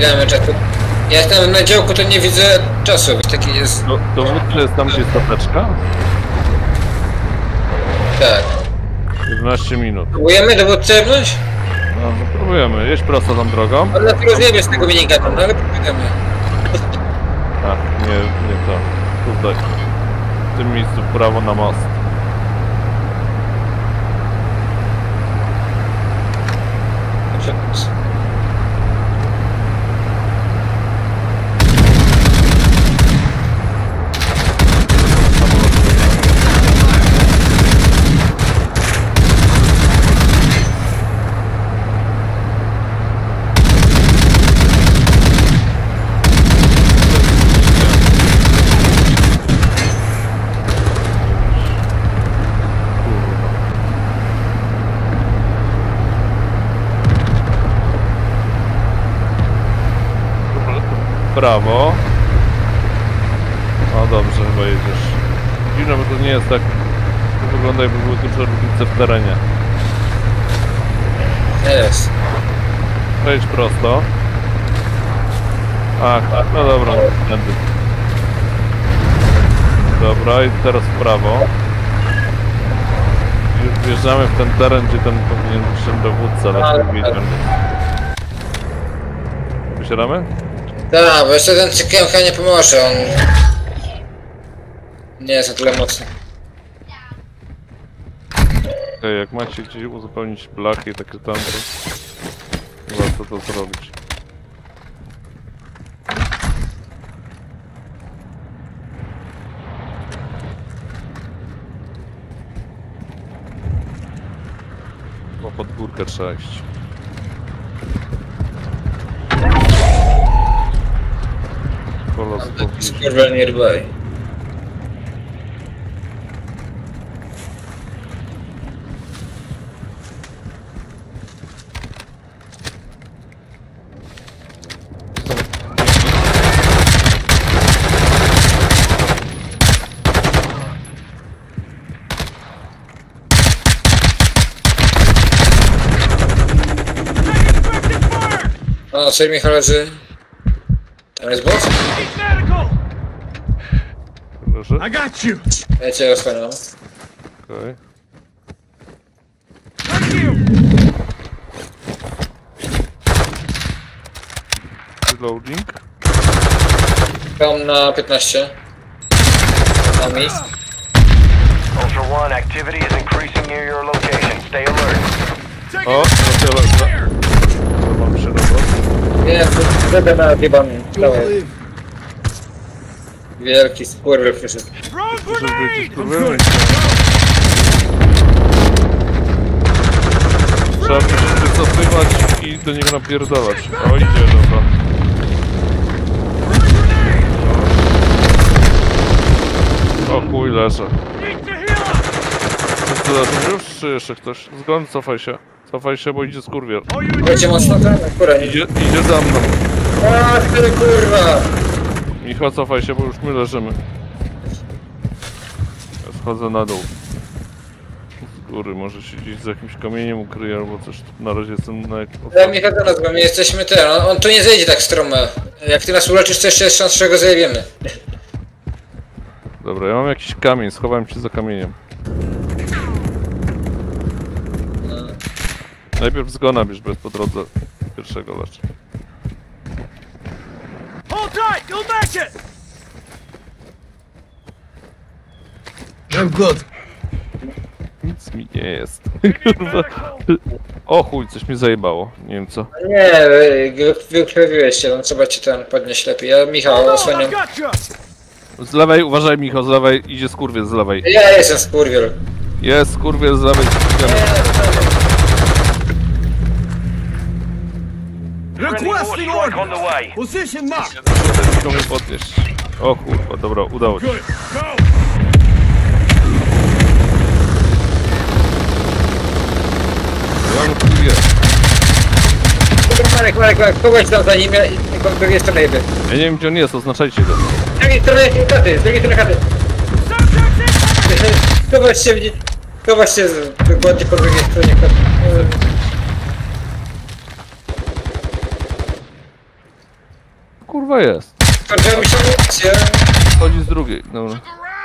wiemy czasu. Ja jestem na działku, to nie widzę czasu, taki jest... Dowódczy jest tam, gdzie jest tapeczka? Tak. 11 minut. Próbujemy dowódcę jebnąć? No, próbujemy. Jedź prosto tą drogą. Ale dlatego zjemy z tego minigana, no ale próbujemy. A, nie to. Tutaj. W tym miejscu w prawo na most. Prawo. No dobrze, chyba jedziesz. Dziwne, bo to nie jest tak... To wygląda, jakby były duże różnice w terenie. Jest. Przejdź prosto. Ach, no dobra, tędy. Dobra, i teraz w prawo. Już wjeżdżamy w ten teren, gdzie ten powinien być ten dowódca, ale nie wiedziałem. Wysiadamy? Tak, bo jeszcze ten cykiemka nie pomoże, on... Nie jest na tyle mocny. Okej, jak macie gdzieś uzupełnić blachy i takie tam, to warto to zrobić. Bo pod górkę trzeba iść. Kolos Skurwel nearby. O, co mi leży? Tam jest boss? leży. I got you. Ja cię rozpędzam. Okej. Reloading. Tam na 15. Tam miejsc. Ultra One, activity is increasing near your location. Stay alert. O, na tyle. Mam się na to. Nie, będę na biebami. Dawaj. Wielki skurwyl przyszedł. Trzeba się wycofywać i do niego napierdalać. O, idzie, dobra. O chuj, leżę. Jest już, czy jeszcze ktoś? Zgon, cofaj się. Cofaj się, bo idzie skurwiel. Będzie mocno ten? Kurwa, nie. Idzie za mną. A, ty kurwa! Michał, cofaj się, bo już my leżymy. Ja schodzę na dół. Z góry, może się gdzieś za jakimś kamieniem ukryje albo coś. Na razie jestem na... Ja Michał do nas, bo my jesteśmy ten, on tu nie zejdzie tak stromo. Jak ty nas uleczysz, to jeszcze jest szans, że go zajebiemy. Dobra, ja mam jakiś kamień, schowałem się za kamieniem. Najpierw zgona bierz, bez po drodze pierwszego lecz. Hold tight. Go back it. I'm good. Nic mi nie jest. Kurwa. O chuj, coś mi zajebało. Nie wiem co. Nie, wykrwawiłeś się, no trzeba ci ten podnieść lepiej. Ja Michał osłaniam. Z lewej, uważaj Michał, z lewej. Idzie skurwiel z lewej. Ja jestem skurwiel. Jest skurwiel z lewej. Requesting Strike on orders. the way. Position marked. Muszę mnie podnieść. O kurwa, dobra, udało się. Good. Go. Ja mu tu jest. Marek, kogoś tam za nim, ja z drugiej strony jeby. Ja nie wiem gdzie on jest, oznaczajcie go. Z drugiej strony chaty, z drugiej strony chaty. Chować się dokładnie po drugiej stronie chaty. kurwa jest? Skończyła mi się amunicja. Chodzi z drugiej, dobra.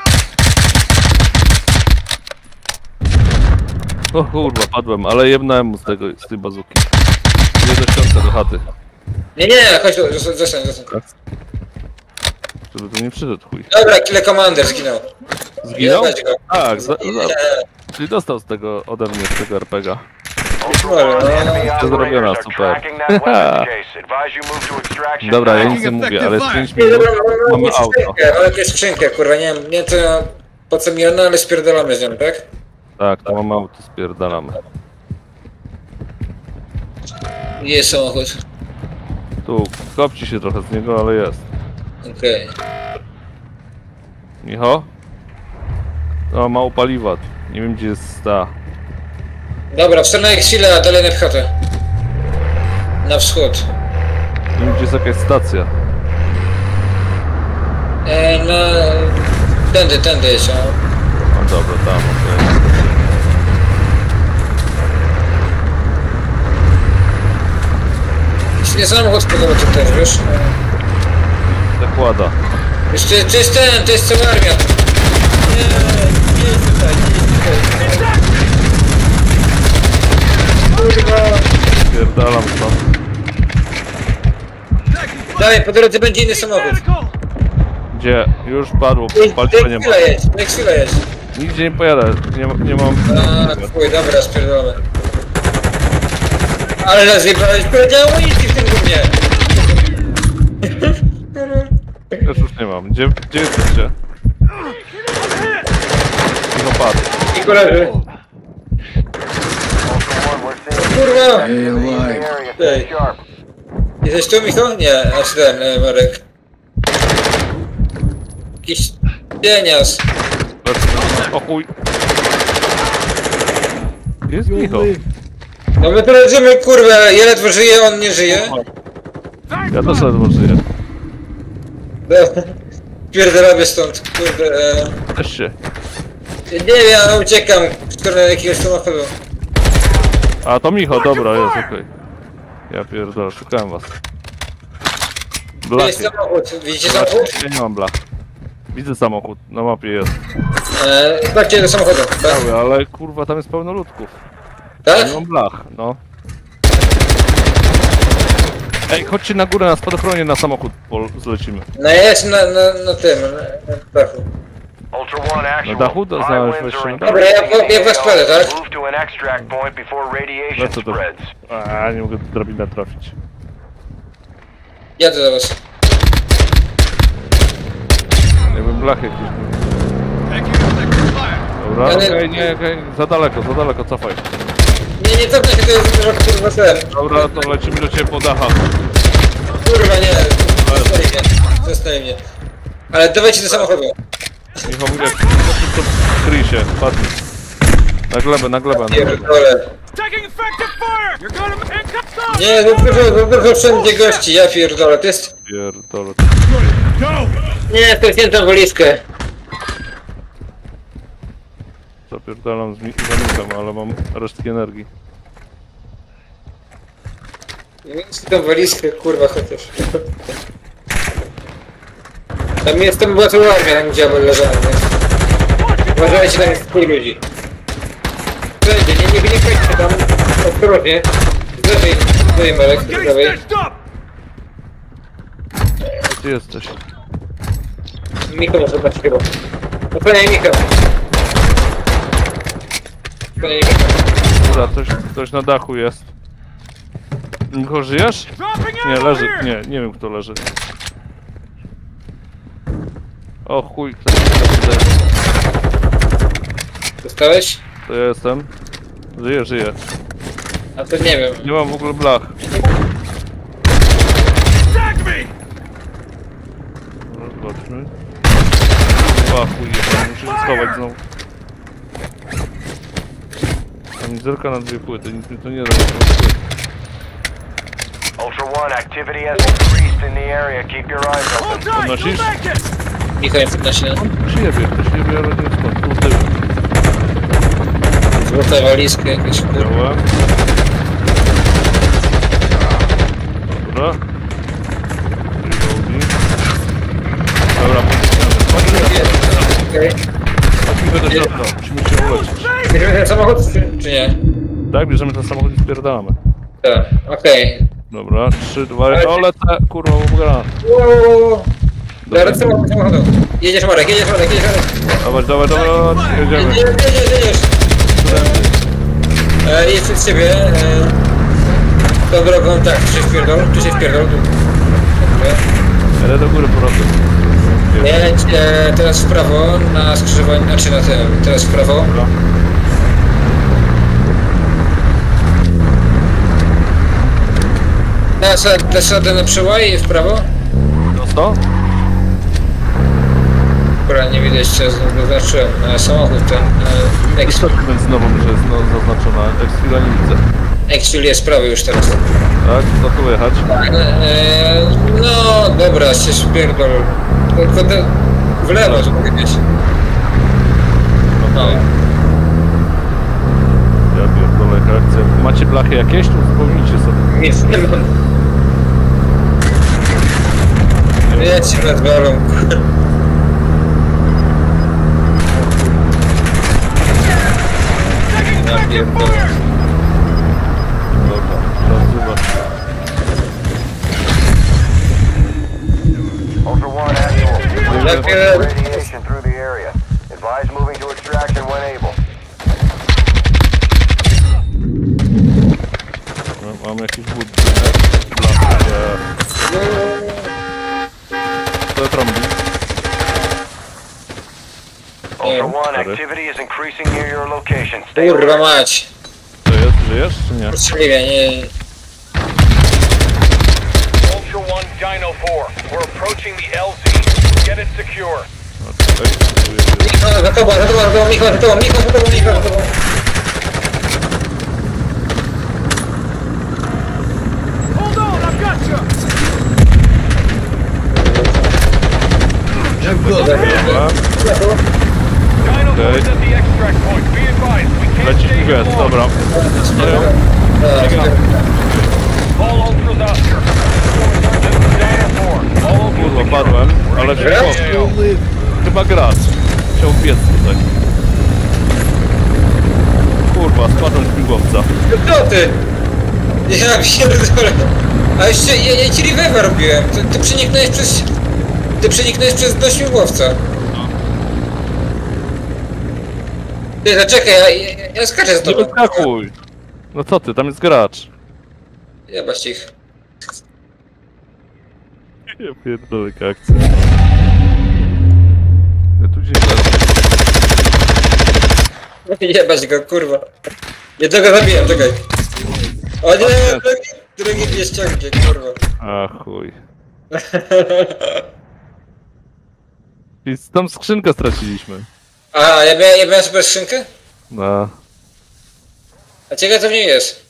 O kurwa, padłem, ale jebnałem mu z tej bazuki. Nie do środka, do chaty. Nie, chodź tu, zostań. Żeby tu nie przyszedł, chuj. Dobra, Killer Commander zginął. Zginął? Jebać go. Tak, Nie. czyli dostał z tego, ode mnie, z tego RPG-a. Ultra One, enemy To zrobiona, operators are super. tracking that weapons case. Advise you move to extraction. Dobra, ja now. nic nie mówię, ale z 5 Nie, minut dobra, mamy mamy auto. skrzynkę, ale to jest skrzynkę, kurwa, nie wiem to po co mi ona, ale spierdolamy z nią, tak? Tak, to mamy auto, spierdalamy. Jest samochód. Tu, kopci się trochę z niego, ale jest. Okej. Micho? O, mało paliwa. Nie wiem, gdzie jest ta. Dobra, w stronę Exila, a dalej na pchotę. Na wschód. Nie wiem, gdzie jest jakaś stacja. Tędy jest, No dobra, tam, okej. Nie samochód podoba to też, wiesz? Zakłada. Wiesz, to jest cała armia. Nie jest tutaj, Kurwa. Spierdalam stąd. Dawaj, po drodze będzie inny samochód. Gdzie? Już padło, Do paliwa nie ma. Exila jedź. Nigdzie nie pojadę, nie mam... A, chuj, dobra, spierdolamy. Ale nas wybrałeś, powiedziałem amunicji w tym gównie. Też już nie mam. Gdzie jesteście? No padł. I koleży. Ultra One, we're seeing Kurwa! activity in the area. Hey. Stay sharp. Jesteś tu, Michał? Nie, znaczy ten, Marek. Jakiś pienias. O chuj. Gdzie jest Michał? No my tu leżymy, kurwa, ja ledwo żyję, on nie żyje. Ja też ledwo żyję. Pierdolamy stąd, kurde. Też się. Nie wiem, ja uciekam w stronę jakiegoś samochodu. A to Michał, dobra, jest okej. Ja pierdolę, szukałem was. To jest Blachy. samochód, widzicie samochód? Ja nie mam blach. Widzę samochód, na mapie jest. Chodźcie do samochodu, tak? Cały, ale kurwa tam jest pełno ludków. Tak? Nie mam blach, no. Ej, chodźcie na górę, na spadochronie na samochód zlecimy. No jest na tym, na dachu. Ultra One, actual. dachu to High znaleźć winds wejście are na Dobra, ja was kładę, tak? Move to an extract point before radiation Lecę do... spreads. A, nie mogę drabinę trafić. Jadę do was. Jakbym blach jakiś. Dobra, Ale- okej, nie, okej. Za daleko, cofaj. Nie cofnę się, to jest dużo kurwa ten. Dobra, to lecimy do ciebie po dachach. Kurwa, nie, zostaje mnie. Ale dawajcie do samochodu. Michał, mówię, to kryj się, padnij. Na glebę. Pierdolę. Taking effective fire! You're gonna handcuff Nie, dużo wszędzie gości, ja pierdolę, to jest... Pierdolę. Go! Nie, to jest jedną walizkę. Zapierdalam z zamykam, ale mam resztki energii. Więc tą walizkę, kurwa, chociaż. Tam była cała armia, tam gdzie leżałem, więc... Uważajcie, tam jest pół ludzi. Wszędzie, nie kończcie tam, ostrożnie. Z lewej, Marek, z Getting lewej. stitched up! Gdzie ty jesteś? Michał może zobaczyć chyba. Osłaniaj Michał. Osłaniaj Michał. Dobra, ktoś na dachu jest. Michał, żyjesz? Dropping Nie, ammo leży. here! Nie wiem kto leży. O chuj, ktoś tutaj. Dostałeś? To ja jestem. Żyję. A to nie wiem. Nie mam w ogóle blach. Tag me! Dobra, zobaczmy. Chyba chuj, muszę się schować znowu. Kamizelka na 2 płyty, nic mi to nie da. Ultra One, activity has increased in the area. Keep your eyes Hold open. tight! You'll Podnosisz? make it! Michał nie podnosi, no. Przyjebie, ale nie wiem skąd. Tu tył. Złota walizka jakaś, kurwa. Działa. Dobra. Reload. Dobra, Okej. chodźmy do środka, musimy się uleczyć. Bierzemy ten samochód, czy nie? Tak, bierzemy ten samochód i spierdalamy. Tak, okej. Dobra, 3, 2, o lecę, kurwa, granat. Wow. Dobra, samochodu. Jedziesz Marek, jedziesz. Dawaj, jedziemy. Jedziesz. Jedź przed siebie. Tą drogą, tak, tu się wpierdol. Dobra. Jadę do góry powrotem. Jedź teraz w prawo, na skrzyżowaniu, znaczy na tym, teraz w prawo. Dobra. Dasz radę na przełaj i w prawo? Prosto? Dobra, nie widać, co zaznaczyłem. Samochód ten, Exfil znowu, że jest zaznaczona. Exfila nie widzę. Exfil jest prawy już teraz. Tak, za tu jechać. No, dobra, się spierdol. Tylko w lewo, żeby wiedzieć. No. Ja pierdolę, jaka akcja. Macie blachy jakieś? To uzupełnijcie sobie. Nic nie mam. Ja ci rozwalą. Ja pierdolę. Dobra, teraz zobacz. Ultra One, actual. Lepiej. Radiation through the area. Advise moving to extraction when able. No, mam jakiś budynek. Blachy. To trąbi. Ultra One, Sorry. activity is increasing near your location. Stay Kurwa alert. mać. To jest? Żyjesz czy nie? Uczciwie, nie. Ultra One, Dino 4. We're approaching the LZ. Get it secure. No, czekaj, spróbuję się. Michał, za tobą, Michał, za tobą. Hold on, I've got you! Dobra. Dino Okay. 4's at the extract point. Be advised, we can't Lecisz stay mi here gest, long. dobra. All Ultras Oscar. This is Dino 4. All Ultras Kurwa, secure. padłem, ale Gracz? chyba gracz. Chciał biec tutaj. Kurwa, spadłem z śmigłowca. Kto ty? Ja pierdolę. A jeszcze ja ci revive'a robiłem. Ty przeniknąłeś przez... Ty przeniknąłeś przez dno śmigłowca. Ty, zaczekaj, ja skaczę z Nie tobą. wyskakuj! No co ty, tam jest gracz. Jebać ich. Ja pierdolę, jaka akcja. Ja tu gdzieś Jebać go, kurwa. Jednego zabiłem, czekaj. O nie, drugi mnie ściągnie, kurwa. A chuj. I tam skrzynkę straciliśmy. A, ja miałem super skrzynkę? No. A ciekawe co w niej jest.